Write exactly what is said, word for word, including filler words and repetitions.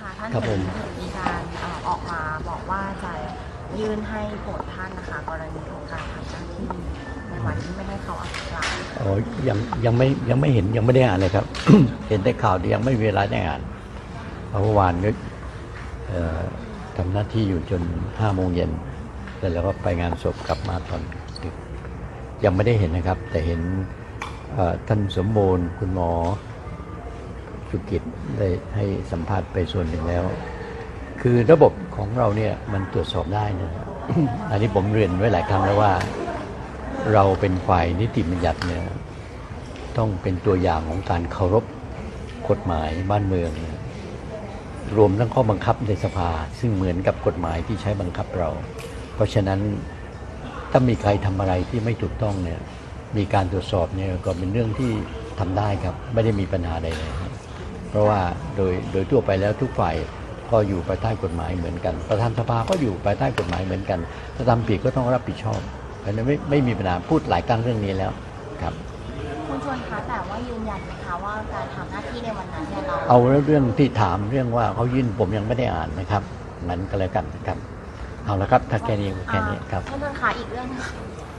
ค่ะท่านเห็นมีการออกมาบอกว่าจะยื่นให้โปรดท่านนะคะกรณีของการทำหน้าที่ในวันที่ไม่ให้เขาอภิปรายอ๋อยังยังไม่ยังไม่เห็นยังไม่ได้อ่านเลยครับ เห็นแต่ข่าวแต่ยังไม่มีเวลาได้อ่านเพราะเมื่อวานก็ทำหน้าที่อยู่จนห้าโมงเย็นแล้วก็ไปงานศพกลับมาตอนดึกยังไม่ได้เห็นนะครับแต่เห็นท่านสมบูรณ์คุณหมอสุกิจได้ให้สัมภาษณ์ไปส่วนหนึ่งแล้วคือระบบของเราเนี่ยมันตรวจสอบได้นะ อันนี้ผมเรียนไว้หลายครั้งแล้วว่าเราเป็นฝ่ายนิติบัญญัติเนี่ยต้องเป็นตัวอย่างของการเคารพกฎหมายบ้านเมืองรวมทั้งข้อบังคับในสภาซึ่งเหมือนกับกฎหมายที่ใช้บังคับเราเพราะฉะนั้นถ้ามีใครทำอะไรที่ไม่ถูกต้องเนี่ยมีการตรวจสอบเนี่ยก็เป็นเรื่องที่ทำได้ครับไม่ได้มีปัญหาใดเลยครับเพราะว่าโดยโดยทั่วไปแล้วทุกฝ่ายก็อยู่ภายใต้กฎหมายเหมือนกันประธานสภาก็อยู่ภายใต้กฎหมายเหมือนกันถ้าทำผิดก็ต้องรับผิดชอบเพราะฉะนั้นไม่ไม่มีปัญหาพูดหลายครั้งเรื่องนี้แล้วครับคุณชวนคะแต่ว่ายืนยันไหมคะว่าการทำหน้าที่ในวันนั้นเนี่ยเราเอาเรื่องที่ถามเรื่องว่าเขายื่นผมยังไม่ได้อ่านนะครับนั้นก็แล้วกันนะครับเอาละครับถ้าแค่นี้แค่นี้ครับท่านประธานคะอีกเรื่อง